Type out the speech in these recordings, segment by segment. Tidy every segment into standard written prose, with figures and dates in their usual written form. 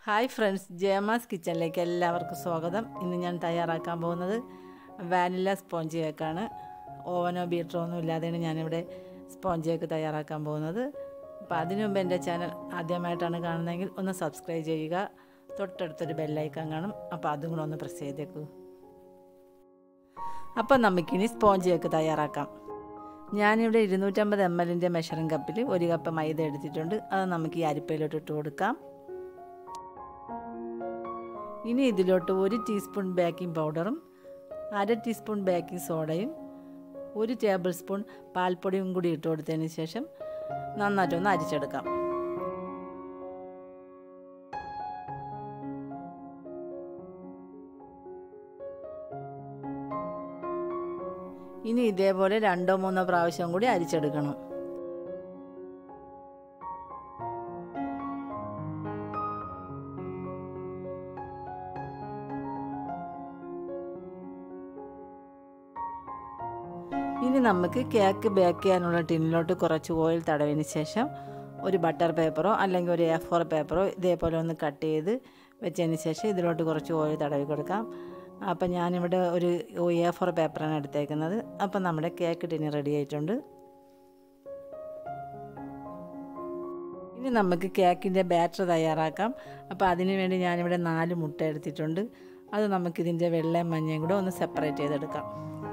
Hi friends, ജയമാസ് കിച്ചണിലേക്ക് എല്ലാവർക്കും സ്വാഗതം. ഇന്ന് ഞാൻ തയ്യാറാക്കാൻ പോകുന്നത് വാനില സ്പോഞ്ച് കേക്കാണ്. ഓവനോ ബീറ്ററോ ഒന്നും ഇല്ലാതെയാണ് ഞാനിവിടെ സ്പോഞ്ച് കേക്ക് തയ്യാറാക്കാൻ പോകുന്നത്. അപ്പോൾ അതിനു മുമ്പ് എൻ്റെ ചാനൽ ആദ്യമായിട്ടാണ് കാണുന്നതെങ്കിൽ ഒന്ന് സബ്സ്ക്രൈബ് ചെയ്യുക. തൊട്ടടുത്തൊരു ബെല്ലൈക്കൺ കാണും, അപ്പോൾ അതും കൂടെ ഒന്ന് പ്രസ് ചെയ്തേക്കൂ. അപ്പോൾ നമുക്കിനി സ്പോഞ്ച് കേക്ക് തയ്യാറാക്കാം. ഞാനിവിടെ 250 ml മെഷറിംഗ് കപ്പിൽ 1 കപ്പ് മൈദ എടുത്തിട്ടുണ്ട്. അത് നമുക്ക് ഈ അരിപ്പയിലോട്ട് ഇട്ട് കൊടുക്കാം. ഇനി ഇതിലോട്ട് 1 ടീസ്പൂൺ ബേക്കിംഗ് പൗഡറും 1/2 ടീസ്പൂൺ ബേക്കിംഗ് സോഡയും 1 ടേബിൾ സ്പൂൺ പാൽപ്പൊടിയും കൂടി ഇട്ട് കൊടുത്തതിന് ശേഷം നന്നായിട്ടൊന്ന് അരിച്ചെടുക്കാം. ഇനി ഇതേപോലെ 2-3 പ്രാവശ്യം കൂടി അരിച്ചെടുക്കണം. ഇനി നമുക്ക് കേക്ക് ബേക്ക് ചെയ്യാനുള്ള ടിന്നിലോട്ട് കുറച്ച് ഓയിൽ തടവിന് ശേഷം ഒരു ബട്ടർ പേപ്പറോ അല്ലെങ്കിൽ ഒരു A4 പേപ്പറോ ഇതേപോലെ ഒന്ന് കട്ട് ചെയ്ത് വെച്ചതിന് ശേഷം ഇതിലോട്ട് കുറച്ച് ഓയിൽ തടവി കൊടുക്കാം. അപ്പം ഞാനിവിടെ ഒരു A4 പേപ്പറാണ് എടുത്തേക്കുന്നത്. അപ്പം നമ്മുടെ കേക്ക് ടിന്ന് റെഡി ആയിട്ടുണ്ട്. ഇനി നമുക്ക് കേക്കിൻ്റെ ബാറ്റർ തയ്യാറാക്കാം. അപ്പോൾ അതിന് വേണ്ടി ഞാനിവിടെ 4 മുട്ട എടുത്തിട്ടുണ്ട്. അത് നമുക്കിതിൻ്റെ വെള്ളയും മഞ്ഞയും കൂടെ ഒന്ന് സെപ്പറേറ്റ് ചെയ്തെടുക്കാം.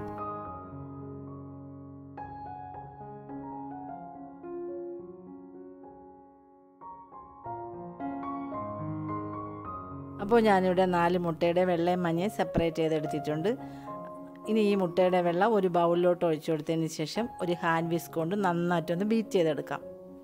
അപ്പോൾ ഞാനിവിടെ 4 മുട്ടയുടെ വെള്ളയും മഞ്ഞയും സെപ്പറേറ്റ് ചെയ്തെടുത്തിട്ടുണ്ട്. ഇനി ഈ മുട്ടയുടെ വെള്ളം ഒരു ബൗളിലോട്ട് ഒഴിച്ചു കൊടുത്തതിന് ശേഷം ഒരു ഹാൻഡ് വിസ്ക് കൊണ്ട് നന്നായിട്ടൊന്ന് ബീറ്റ് ചെയ്തെടുക്കാം.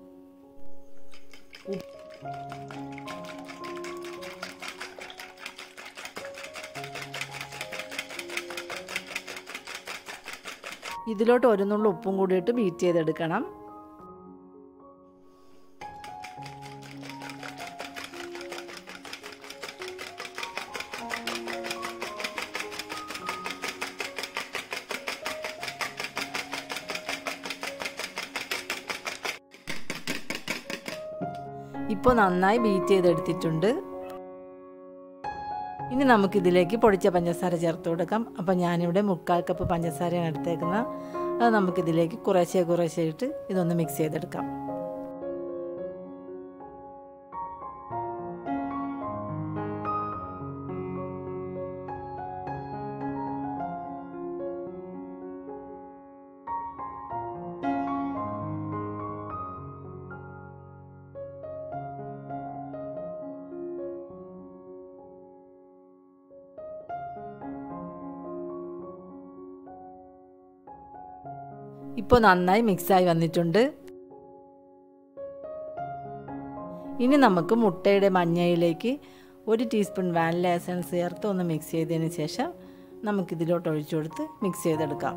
ഇതിലോട്ട് ഒരു നുള്ളു ഉപ്പും കൂടിയിട്ട് ബീറ്റ് ചെയ്തെടുക്കണം. ഇപ്പോൾ നന്നായി ബീറ്റ് ചെയ്തെടുത്തിട്ടുണ്ട്. ഇനി നമുക്കിതിലേക്ക് പൊടിച്ച പഞ്ചസാര ചേർത്ത് കൊടുക്കാം. അപ്പോൾ ഞാനിവിടെ 1/4 കപ്പ് പഞ്ചസാരയാണ് എടുത്തേക്കുന്നത്. അത് നമുക്കിതിലേക്ക് കുറേശ്ശെ ഇട്ട് ഇതൊന്ന് മിക്സ് ചെയ്തെടുക്കാം. ഇപ്പോൾ നന്നായി മിക്സായി വന്നിട്ടുണ്ട്. ഇനി നമുക്ക് മുട്ടയുടെ മഞ്ഞയിലേക്ക് 1 ടീസ്പൂൺ വാനില എസൻസ് ചേർത്ത് ഒന്ന് മിക്സ് ചെയ്തതിന് ശേഷം നമുക്കിതിലോട്ട് ഒഴിച്ചു കൊടുത്ത് മിക്സ് ചെയ്തെടുക്കാം.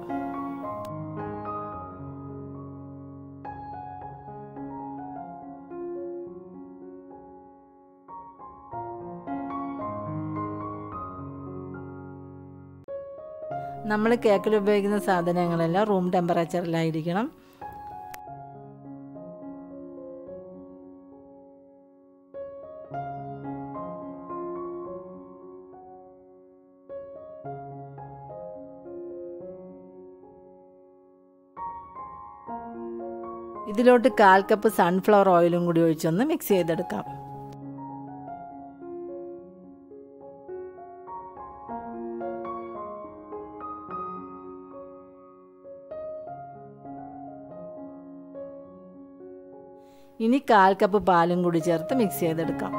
നമ്മൾ കേക്കിൽ ഉപയോഗിക്കുന്ന സാധനങ്ങളെല്ലാം റൂം ടെമ്പറേച്ചറിലായിരിക്കണം. ഇതിലോട്ട് 1/4 കപ്പ് സൺഫ്ലവർ ഓയിലും കൂടി ഒഴിച്ചൊന്ന് മിക്സ് ചെയ്തെടുക്കാം. ഇനി 1/4 കപ്പ് പാലും കൂടി ചേർത്ത് മിക്സ് ചെയ്തെടുക്കാം.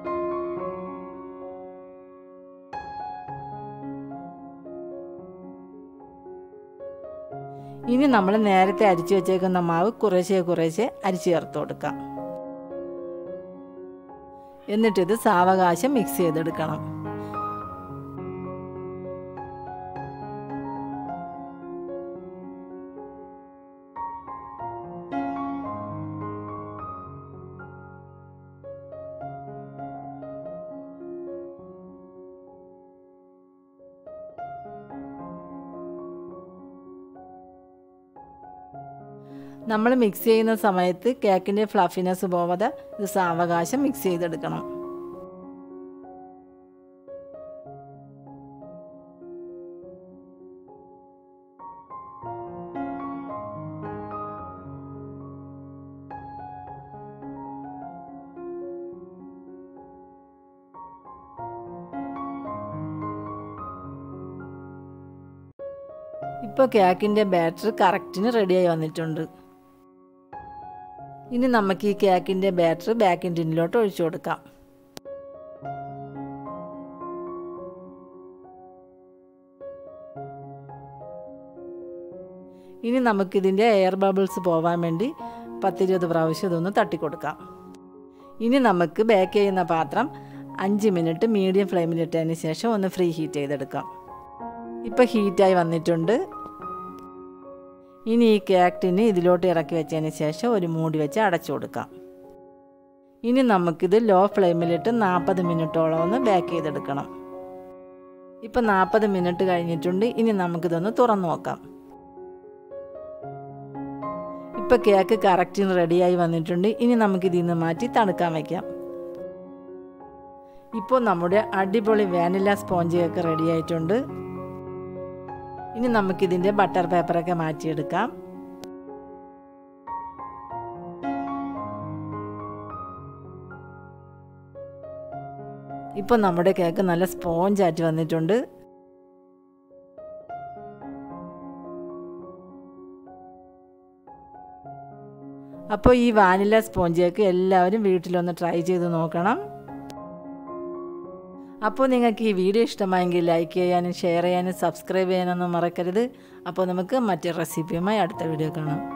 ഇനി നമ്മൾ നേരത്തെ അരിച്ചു വെച്ചേക്കുന്ന മാവ് കുറേശ്ശെ അരിച്ചു ചേർത്ത് കൊടുക്കാം. എന്നിട്ടിത് സാവകാശം മിക്സ് ചെയ്തെടുക്കണം. നമ്മൾ മിക്സ് ചെയ്യുന്ന സമയത്ത് കേക്കിൻ്റെ ഫ്ലഫിനെസ് പോവാതെ ഇത് സാവകാശം മിക്സ് ചെയ്തെടുക്കണം. ഇപ്പോൾ കേക്കിൻ്റെ ബാറ്റർ കറക്റ്റിന് റെഡിയായി വന്നിട്ടുണ്ട്. ഇനി നമുക്ക് ഈ കേക്കിൻ്റെ ബാറ്റർ ബേക്കിംഗ് ടിന്നിലോട്ട് ഒഴിച്ചു കൊടുക്കാം. ഇനി നമുക്കിതിൻ്റെ എയർ ബബിൾസ് പോകാൻ വേണ്ടി 10-20 പ്രാവശ്യം ഇതൊന്ന് തട്ടിക്കൊടുക്കാം. ഇനി നമുക്ക് ബേക്ക് ചെയ്യുന്ന പാത്രം 5 മിനിറ്റ് മീഡിയം ഫ്ലെയിമിലിട്ടതിന് ശേഷം ഒന്ന് ഫ്രീ ഹീറ്റ് ചെയ്തെടുക്കാം. ഇപ്പോൾ ഹീറ്റായി വന്നിട്ടുണ്ട്. ഇനി ഈ കേക്ക് ടിന്ന് ഇതിലോട്ട് ഇറക്കി വെച്ചതിന് ശേഷം ഒരു മൂടി വെച്ച് അടച്ചു കൊടുക്കാം. ഇനി നമുക്കിത് ലോ ഫ്ലെയിമിലിട്ട് 40 മിനിറ്റോളം ഒന്ന് ബേക്ക് ചെയ്തെടുക്കണം. ഇപ്പോൾ 40 മിനിറ്റ് കഴിഞ്ഞിട്ടുണ്ട്. ഇനി നമുക്കിതൊന്ന് തുറന്നു നോക്കാം. ഇപ്പോൾ കേക്ക് കറക്റ്റിന് റെഡിയായി വന്നിട്ടുണ്ട്. ഇനി നമുക്കിതിൽ നിന്ന് മാറ്റി തണുക്കാൻ വയ്ക്കാം. ഇപ്പോൾ നമ്മുടെ അടിപൊളി വാനില സ്പോഞ്ച് കേക്ക് റെഡി ആയിട്ടുണ്ട്. ഇനി നമുക്കിതിൻ്റെ ബട്ടർ പേപ്പറൊക്കെ മാറ്റിയെടുക്കാം. ഇപ്പോൾ നമ്മുടെ കേക്ക് നല്ല സ്പോഞ്ചായിട്ട് വന്നിട്ടുണ്ട്. അപ്പോൾ ഈ വാനില സ്പോഞ്ച് കേക്ക് എല്ലാവരും വീട്ടിലൊന്ന് ട്രൈ ചെയ്ത് നോക്കണം. അപ്പോൾ നിങ്ങൾക്ക് ഈ വീഡിയോ ഇഷ്ടമായെങ്കിൽ ലൈക്ക് ചെയ്യാനും ഷെയർ ചെയ്യാനും സബ്സ്ക്രൈബ് ചെയ്യാനൊന്നും മറക്കരുത്. അപ്പോൾ നമുക്ക് മറ്റൊരു റെസിപ്പിയുമായി അടുത്ത വീഡിയോ കാണാം.